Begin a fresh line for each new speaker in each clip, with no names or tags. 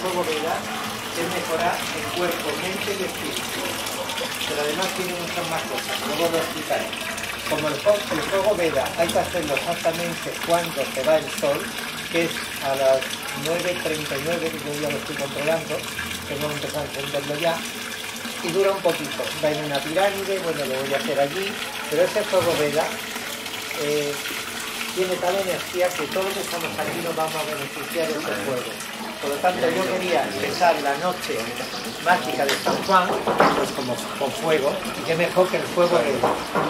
fuego Veda es mejorar el cuerpo, mente y espíritu. Pero además tiene muchas más cosas, luego lo explicaré. Como el fuego Veda hay que hacerlo exactamente cuando se va el sol, que es a las 9:39, que yo ya lo estoy controlando, tengo que empezar a encenderlo ya, y dura un poquito. Va en una pirámide, bueno, lo voy a hacer allí, pero ese fuego Veda tiene tal energía que todos los que estamos aquí nos vamos a beneficiar de ese fuego. Por lo tanto, yo quería empezar la noche mágica de San Juan, pues como con fuego, y qué mejor que el fuego Veda.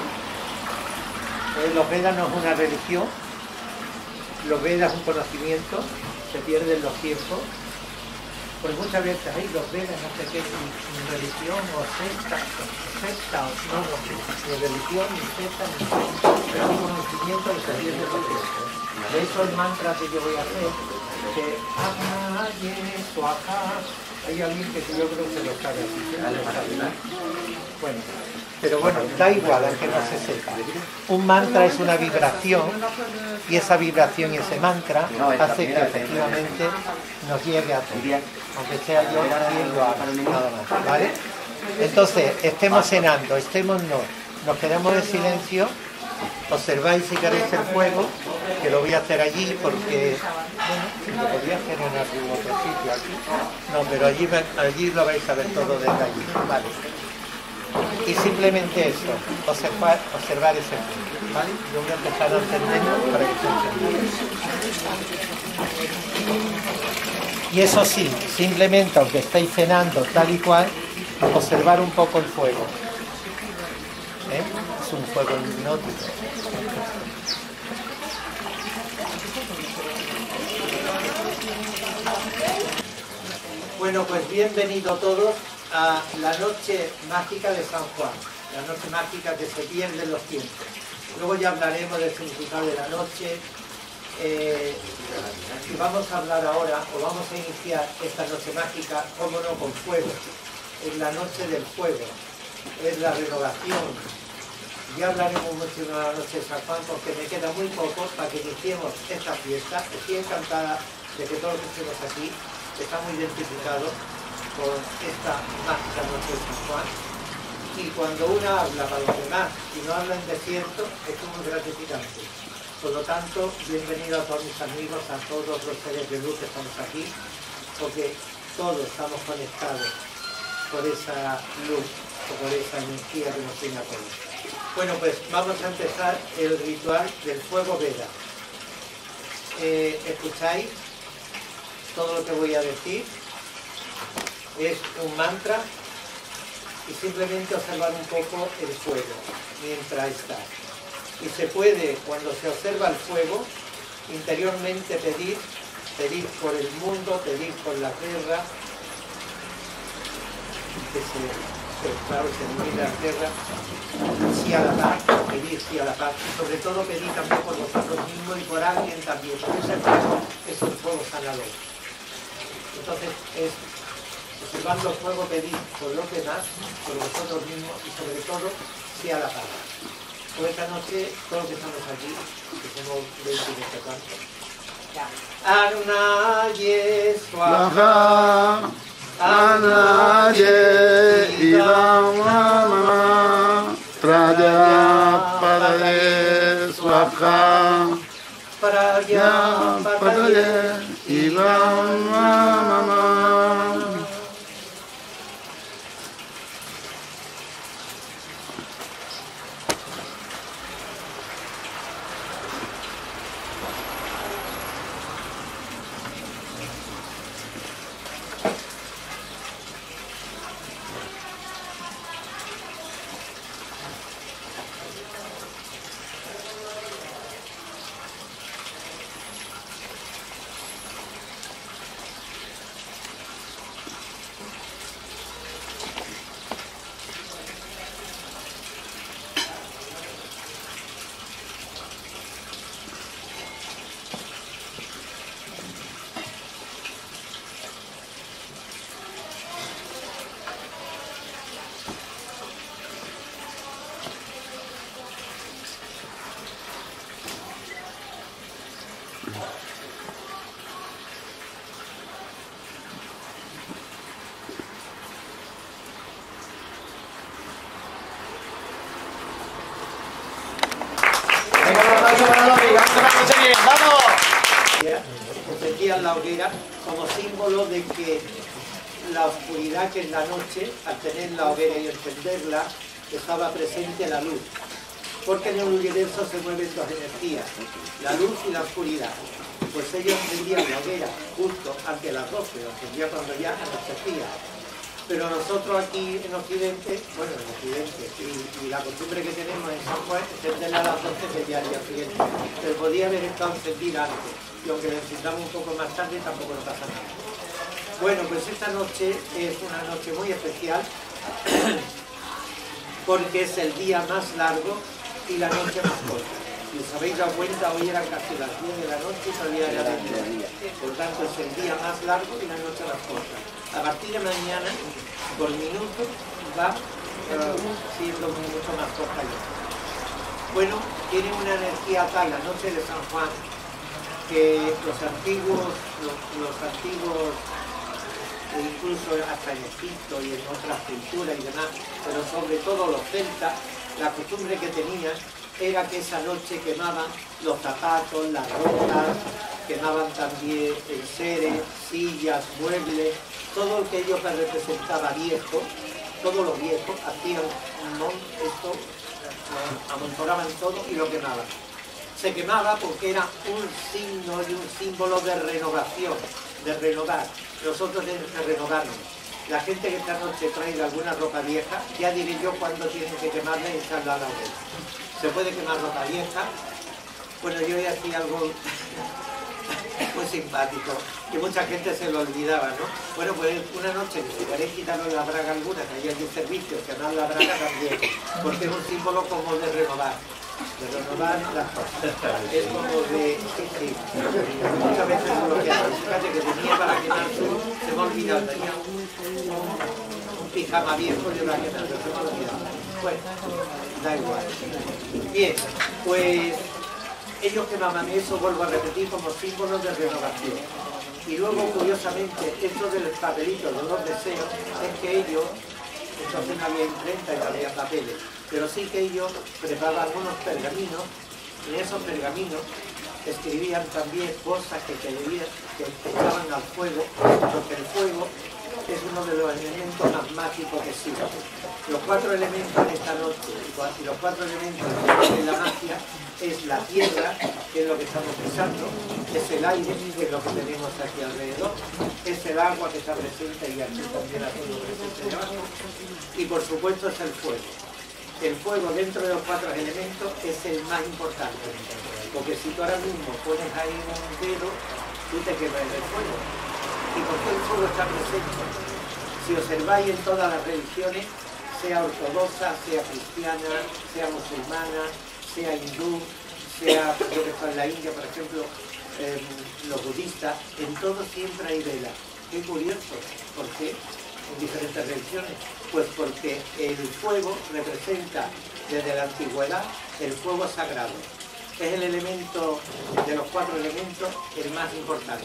Los Vedas no es una religión, los Vedas es un conocimiento, se pierden los tiempos, porque muchas veces hay los Vedas, no sé qué, ni religión o secta, no, ni religión, ni secta, pero un conocimiento que se pierde los tiempos. De hecho, el mantra que yo voy a hacer, que hay alguien que yo creo que se lo sabe así. Bueno, pero bueno, da igual, aunque no se sepa. Un mantra es una vibración y esa vibración y ese mantra hace que efectivamente nos llegue a todo, aunque sea yo quien lo haga, nada más, ¿vale? Entonces, estemos cenando, estemos no, nos quedamos en silencio, observáis si queréis el fuego, que lo voy a hacer allí porque, bueno, lo podría hacer en algún otro sitio aquí, no, pero allí lo vais a ver todo desde allí, ¿vale? Y simplemente eso, observar ese fuego, ¿vale? Yo voy a empezar a encenderlo para que se encienda. Y eso sí, simplemente aunque estéis cenando tal y cual, observar un poco el fuego. Es un fuego hipnótico. Bueno, pues bienvenidos todos a la noche mágica de San Juan, la noche mágica que se pierde en los tiempos. Luego ya hablaremos del significado de la noche. Y vamos a hablar ahora, o vamos a iniciar esta noche mágica, cómo no, con fuego. Es la noche del fuego, es la renovación. Ya hablaremos mucho de la noche de San Juan porque me queda muy poco para que iniciemos esta fiesta. Estoy encantada de que todos los que estemos aquí estamos identificados con esta mágica noche de San Juan. Y cuando uno habla para los demás y no habla en desierto, es muy gratificante. Por lo tanto, bienvenido a todos mis amigos, a todos los seres de luz que estamos aquí, porque todos estamos conectados por esa luz o por esa energía que nos tiene a todos. Bueno, pues vamos a empezar el ritual del fuego Veda. ¿Escucháis todo lo que voy a decir? Es un mantra y simplemente observar un poco el fuego mientras está. Y se puede, cuando se observa el fuego, interiormente pedir por el mundo, pedir por la tierra, que se ilumine la tierra, sí a la paz, pedir sí a la paz, y sobre todo pedir también por vosotros mismos y por alguien también, porque ese fuego es un fuego sanador. Entonces, observando el fuego, pedir por los demás, por vosotros mismos y sobre todo sí a la paz. Por esta noche, todos los que estamos aquí, que somos 20 y Arunaye Swaha Anaye Ivamama Prajapadaye Swaha Prajapadaye Ivamama. la hoguera como símbolo de que la oscuridad que es la noche, al tener la hoguera y encenderla, estaba presente la luz. Porque en el universo se mueven dos energías, la luz y la oscuridad. Pues ellos encendían la hoguera justo ante las 12, lo encendía cuando ya anochecía. Pero nosotros aquí en Occidente, bueno, en Occidente, y la costumbre que tenemos en San Juan es encenderla a las 12 del día al día siguiente. Pero podía haber estado encendida antes, y aunque la encendamos un poco más tarde, tampoco nos pasa nada. Bueno, pues esta noche es una noche muy especial, porque es el día más largo y la noche más corta. Si os habéis dado cuenta, hoy eran casi las 10 de la noche y todavía era de día. Por tanto, es el día más largo y la noche más corta. A partir de mañana, por minuto, va siendo mucho más corta ya. Bueno, tiene una energía tal la noche de San Juan que los antiguos, incluso hasta en Egipto y en otras culturas y demás, pero sobre todo los celtas, la costumbre que tenían era que esa noche quemaban los zapatos, las ropas, quemaban también enseres, sillas, muebles, todo lo que ellos representaba viejo, todo lo viejo, hacían esto, amontonaban todo y lo quemaban. Se quemaba porque era un signo y un símbolo de renovación, de renovar. Nosotros tenemos que renovarnos. La gente que esta noche traiga alguna ropa vieja, ya diré yo cuándo tienen que quemarla y echarla a la hoguera. Se puede quemar ropa vieja. Bueno, yo ya hacía algo muy simpático, que mucha gente se lo olvidaba, ¿no? Bueno, pues una noche que si queréis quitaros la braga alguna, que hay aquí servicios, quemar la braga también, porque es un símbolo como de renovar las cosas. Es como de... Sí. Muchas veces lo que hago, fíjate que tenía para quemar se me ha olvidado, tenía un pijama viejo y lo ha quemado, se me ha olvidado. Bueno, da igual. Bien, pues ellos quemaban eso, vuelvo a repetir, como símbolos de renovación. Y luego, curiosamente, esto del papelito de los deseos, es que ellos, entonces no había imprenta y no había papeles, pero sí que ellos preparaban unos pergaminos, en esos pergaminos escribían también cosas que echaban al fuego, porque el fuego es uno de los elementos más mágicos que existen. Los 4 elementos en esta noche, y los 4 elementos de la magia, es la tierra, que es lo que estamos pensando, es el aire, que es lo que tenemos aquí alrededor, es el agua que está presente y aquí también aquí presente debajo, y por supuesto es el fuego. El fuego dentro de los 4 elementos es el más importante, porque si tú ahora mismo pones ahí un dedo, tú te quemas el fuego. ¿Y por qué el fuego está presente? Si observáis en todas las religiones, sea ortodoxa, sea cristiana, sea musulmana, sea hindú, sea, yo que estoy en la India, por ejemplo, los budistas, en todo siempre hay vela. Qué curioso, ¿por qué? En diferentes religiones. Pues porque el fuego representa desde la antigüedad el fuego sagrado. Es el elemento de los 4 elementos el más importante.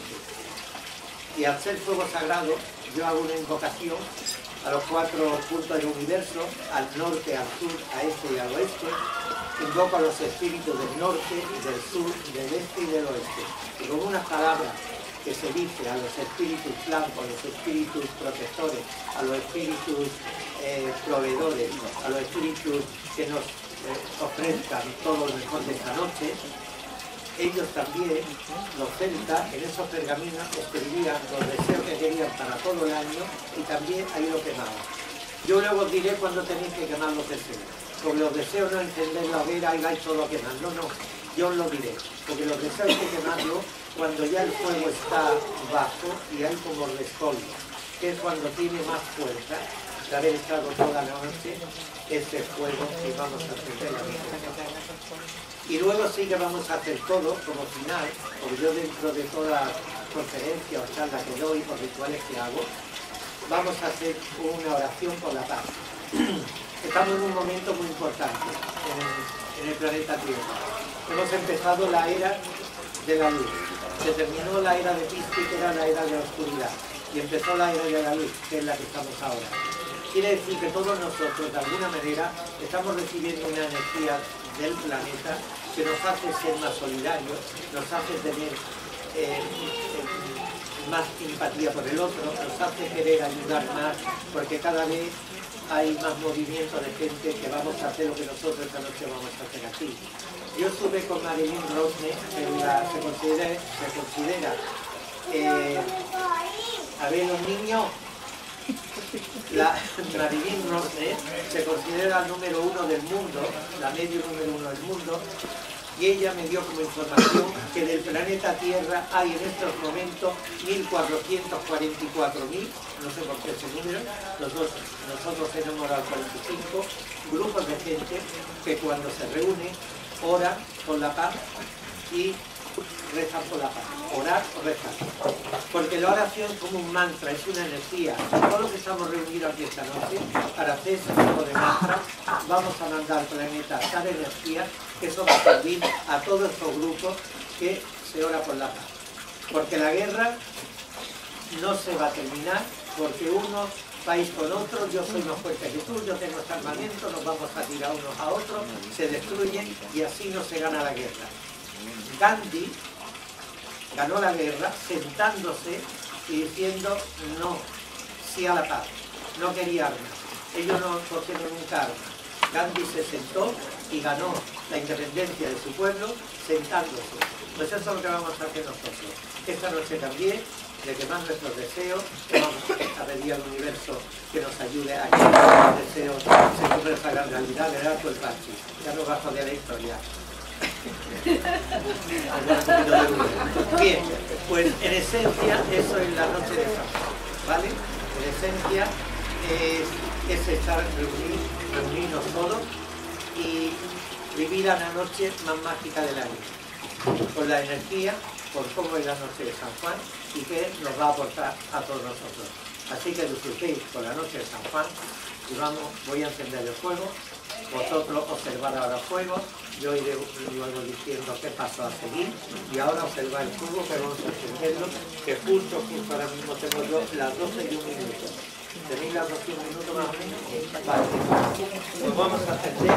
Y al ser fuego sagrado, yo hago una invocación a los 4 puntos del universo, al norte, al sur, a este y al oeste. Invoco a los espíritus del norte, del sur, del este y del oeste. Y con unas palabras que se dice a los espíritus blancos, a los espíritus protectores, a los espíritus proveedores, a los espíritus que nos ofrezcan todo lo mejor de esta noche, ellos también, los celtas, en esos pergaminos escribían los deseos que querían para todo el año y también ahí lo quemaban. Yo luego os diré cuándo tenéis que quemar los deseos. Porque los deseos no encender la hoguera y vais todo a quemar. No, yo os lo diré. Porque los deseos hay que quemarlos cuando ya el fuego está bajo y hay como respolvo, que es cuando tiene más fuerza de haber estado toda la noche ese fuego y vamos a encender la hoguera. Y luego sí que vamos a hacer todo como final, porque yo dentro de todas las conferencias o charlas que doy, o rituales que hago, vamos a hacer una oración por la paz. Estamos en un momento muy importante en el planeta Tierra. Hemos empezado la era de la luz. Se terminó la era de Piscis, que era la era de la oscuridad. Y empezó la era de la luz, que es la que estamos ahora. Quiere decir que todos nosotros, de alguna manera, estamos recibiendo una energía del planeta que nos hace ser más solidarios, nos hace tener más empatía por el otro, nos hace querer ayudar más, porque cada vez hay más movimiento de gente que vamos a hacer lo que nosotros esta noche vamos a hacer aquí. Yo estuve con Marilyn Rosne, que se considera a ver, los niños, Marilyn Rosne se considera el número 1 del mundo, la medio número 1 del mundo, y ella me dio como información que del planeta Tierra hay en estos momentos 1.444.000, no sé por qué ese número, nosotros tenemos ahora 45 grupos de gente que cuando se reúnen oran por la paz y rezan por la paz, orar o rezar. Porque la oración es como un mantra, es una energía. Todos los que estamos reunidos aquí esta noche para hacer ese tipo de mantra, vamos a mandar al planeta tal energía que eso va a servir a todos estos grupos que se ora por la paz. Porque la guerra no se va a terminar porque uno país con otro, yo soy más fuerte que tú, yo tengo este armamento, nos vamos a tirar unos a otros, se destruyen y así no se gana la guerra. Gandhi ganó la guerra sentándose y diciendo no, sí a la paz, no quería armas, ellos no cogieron nunca armas. Gandhi se sentó y ganó la independencia de su pueblo sentándose. Pues eso es lo que vamos a hacer nosotros. Esta noche también, de quemar nuestros deseos, que vamos a pedir al universo que nos ayude a que los deseos se cumplan esta gran realidad, de dar el parche. Ya nos va a joder la historia. Bien, pues en esencia eso es la noche de San Juan, ¿vale? En esencia es estar reunirnos todos y vivir la noche más mágica del año, con la energía, por cómo es la noche de San Juan y qué nos va a aportar a todos nosotros. Así que disfrutéis con la noche de San Juan y voy a encender el fuego, vosotros observad ahora el fuego, yo iré luego diciendo qué paso a seguir y ahora observad el fuego que vamos a encenderlo, que justo ahora mismo tengo yo las 12 y 1 minuto. ¿Tenéis las 12 y 1 minuto más o menos? Vale, pues vamos a encender.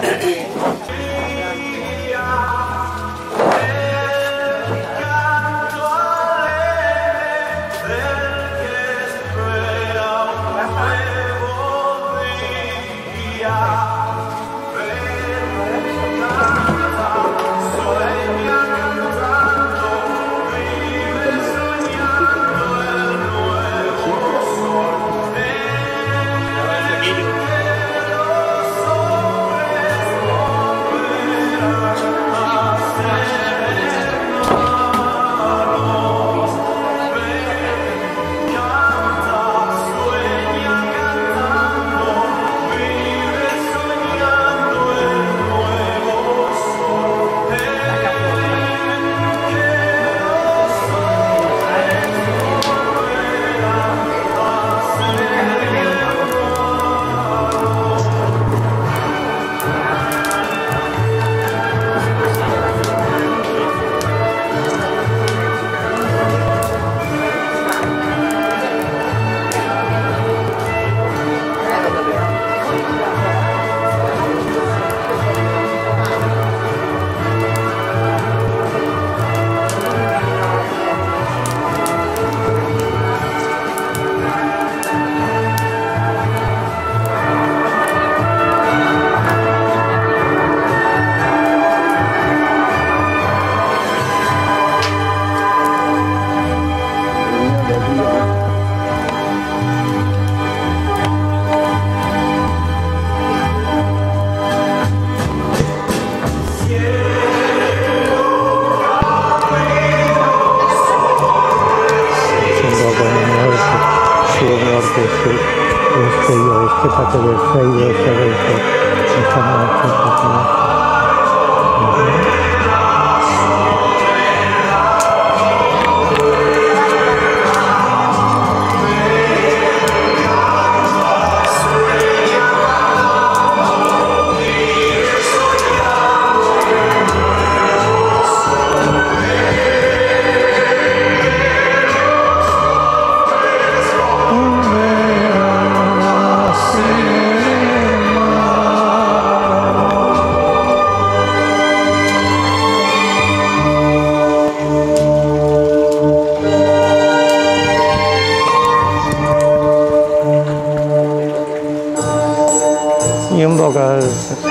Y un vocal.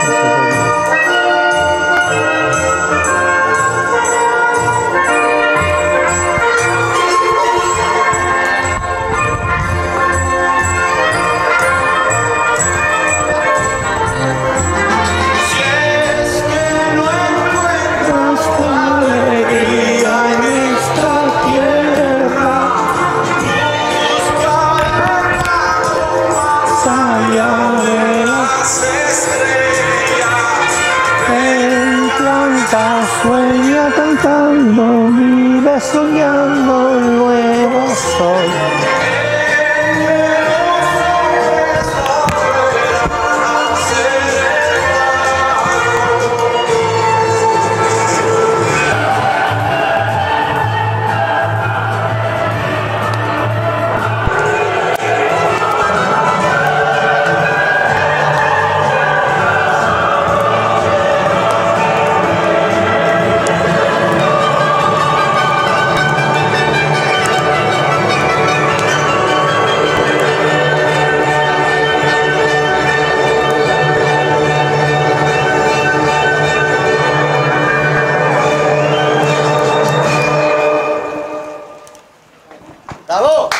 Sueña cantando, vive soñando el nuevo sol.
¡Bravo!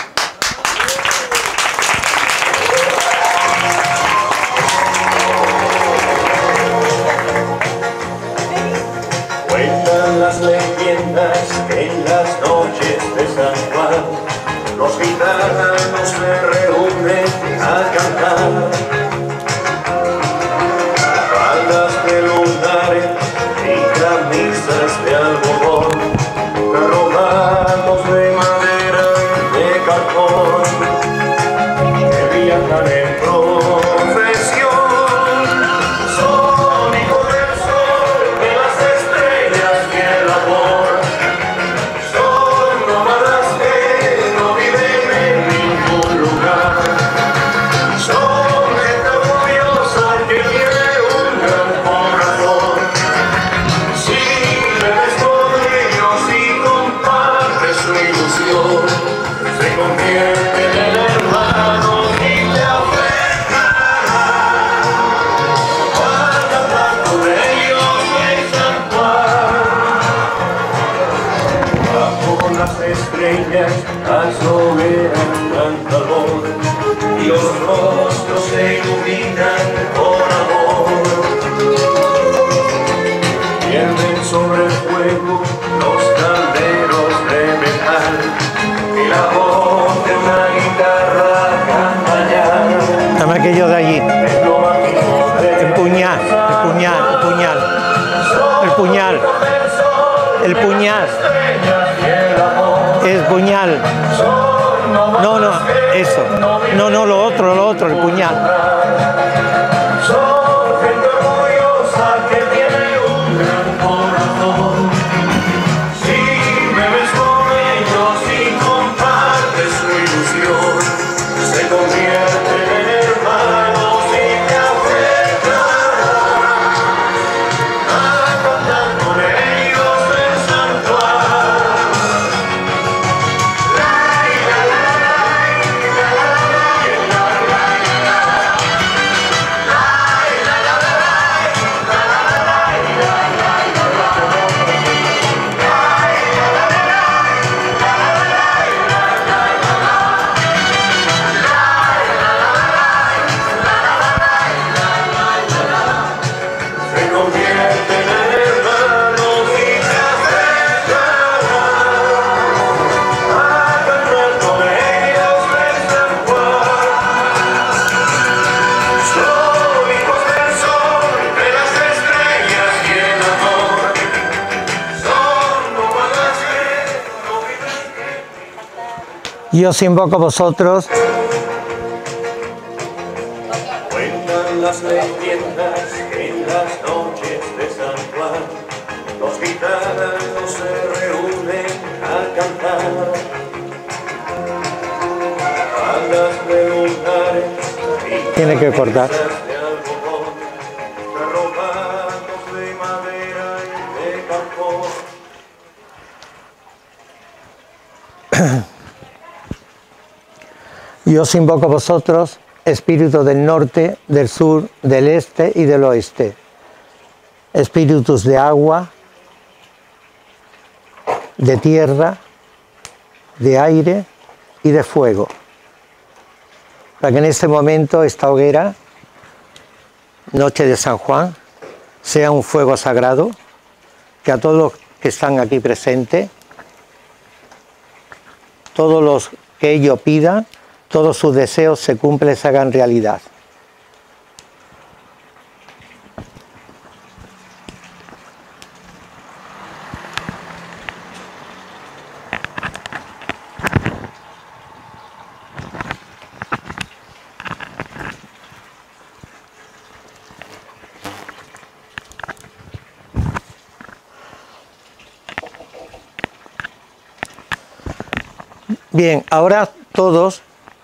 Cuentan las leyendas que en las noches de San Juan los gitanos se reúnen a cantar. Faldas de lunares y camisas de algodón, rodados de madera y de cartón, que viajan en procesión. Son hijos del sol, de las estrellas y el amor. Son nómadas que no viven en ningún lugar. Son gente orgullosa que tiene un gran corazón. Si bebes con ellos y compartes su ilusión, se convierten en hermanos y te afectarán. Al cantar con ellos en San Juan, bajo las estrellas asombra un gran calor y los rostros se iluminan con amor. Pierden sobre el fuego los calderos de metal y la voz de una guitarra canta ya.
Dame aquello de allí.
Es lo mágico de
El puñal, el puñal, el puñal. El puñal. El puñal. El puñal. No, no, eso. No, no, lo otro, el puñal.
Son gente orgullosa que tiene un gran corazón. Si bebes con ellos y compartes su ilusión, se convierten en hermanos y te afectarán. A cantar con ellos en San Juan. Se convierten en hermanos y te afectarán. A cantar con ellos en San Juan. Son hijos del sol, de las estrellas y el amor. Son nómadas que no viven.
Y os invoco a vosotros.
Cuentan las leyendas que en las noches de San Juan los gitanos se reúnen a cantar. Faldas de lunares y
Tiene que cortar.
camisas de algodón, rodados de madera y de cartón.
Y os invoco a vosotros espíritus del norte, del sur, del este y del oeste. Espíritus de agua, de tierra, de aire y de fuego. Para que en este momento esta hoguera, noche de San Juan, sea un fuego sagrado, que a todos los que están aquí presentes, todos los que ellos pidan, todos sus deseos se cumplen, se hagan realidad. Bien, ahora todos,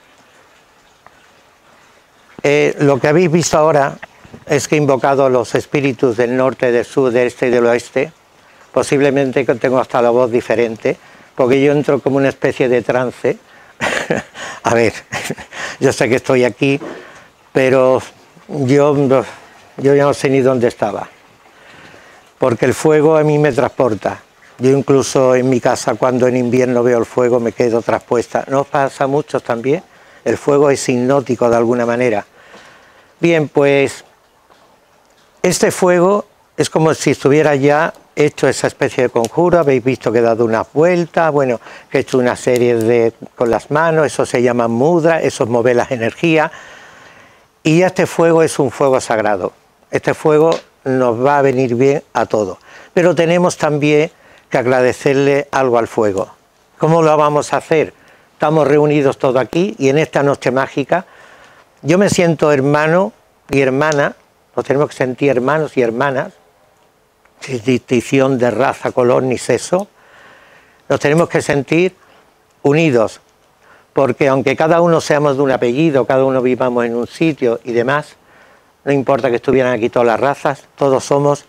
lo que habéis visto ahora es que he invocado a los espíritus del norte, del sur, del este y del oeste. Posiblemente que tengo hasta la voz diferente, porque yo entro como una especie de trance. A ver, yo sé que estoy aquí, pero yo ya no sé ni dónde estaba, porque el fuego a mí me transporta. Yo incluso en mi casa, cuando en invierno veo el fuego, me quedo traspuesta. ¿No os pasa a muchos también? El fuego es hipnótico de alguna manera. Bien, pues este fuego es como si estuviera ya hecho esa especie de conjuro. Habéis visto que he dado unas vueltas, bueno, que he hecho una serie con las manos, eso se llama mudra, eso es mover las energías. Y este fuego es un fuego sagrado. Este fuego nos va a venir bien a todos. Pero tenemos también que agradecerle algo al fuego. ¿Cómo lo vamos a hacer? Estamos reunidos todos aquí y en esta noche mágica yo me siento hermano y hermana, nos tenemos que sentir hermanos y hermanas, sin distinción de raza, color ni sexo. Nos tenemos que sentir unidos, porque aunque cada uno seamos de un apellido, cada uno vivamos en un sitio y demás, no importa que estuvieran aquí todas las razas, todos somos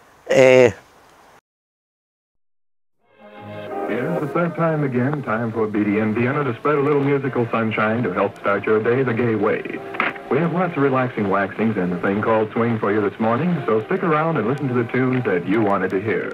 Yes, it's that time again, time for BDN Vienna to spread a little musical sunshine to help start your day the gay way. We have lots of relaxing waxings and a thing called swing for you this morning, so stick around and listen to the tunes that you wanted to hear.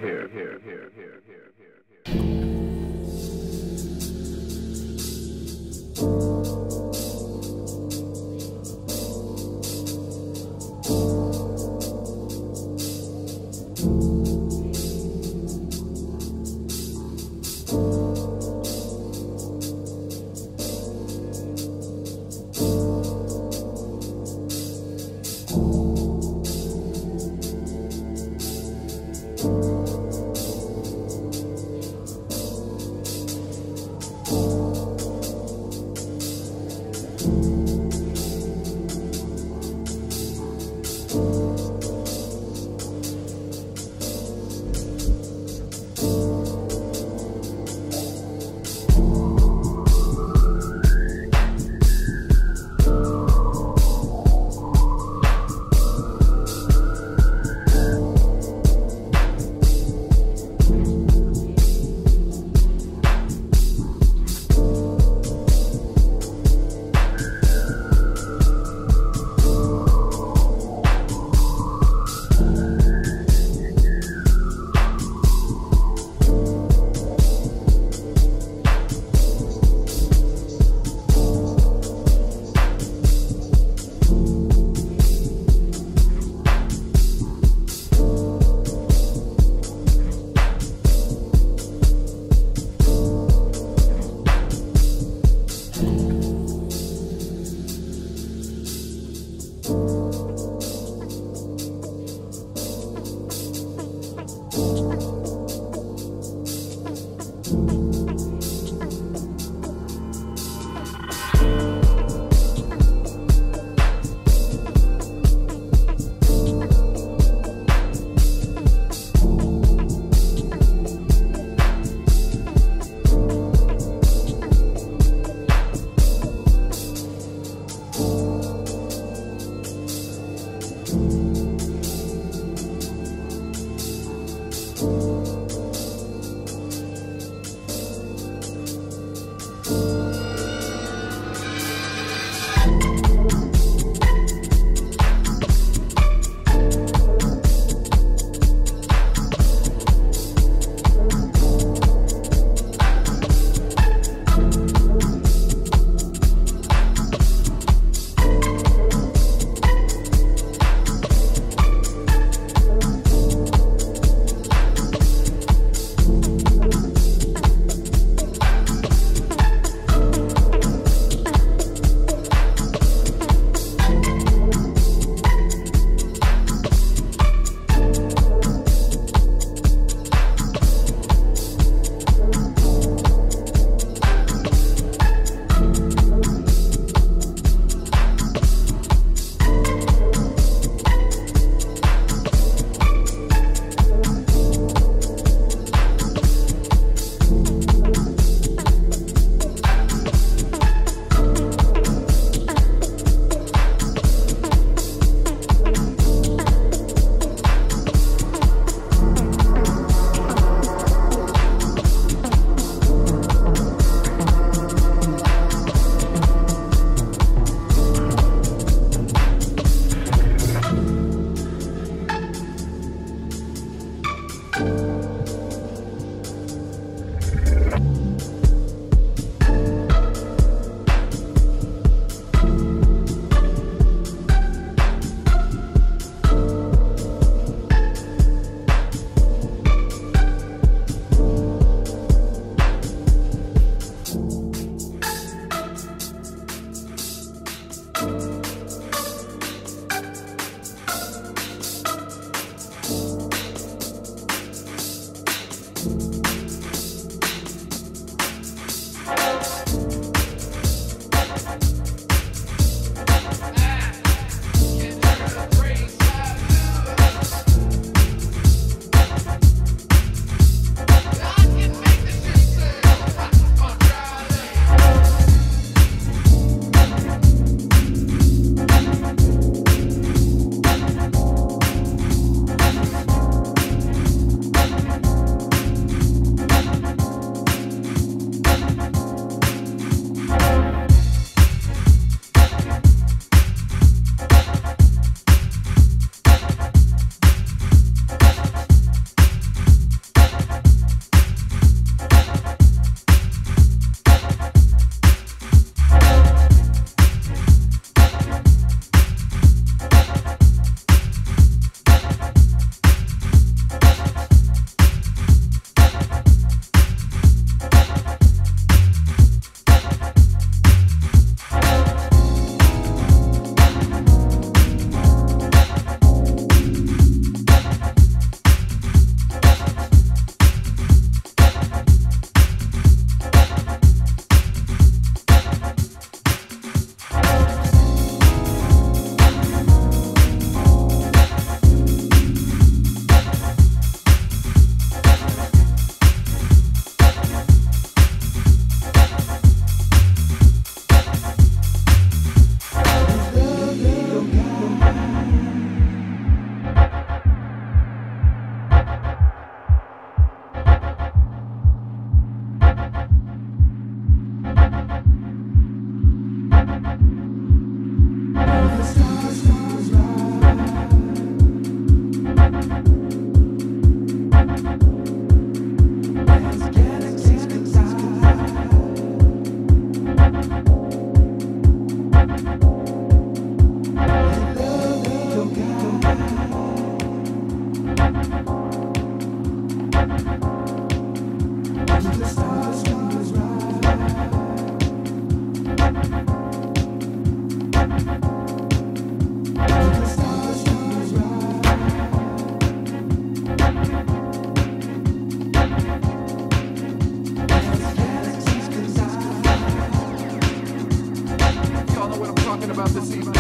Y'all know what I'm talking about this evening.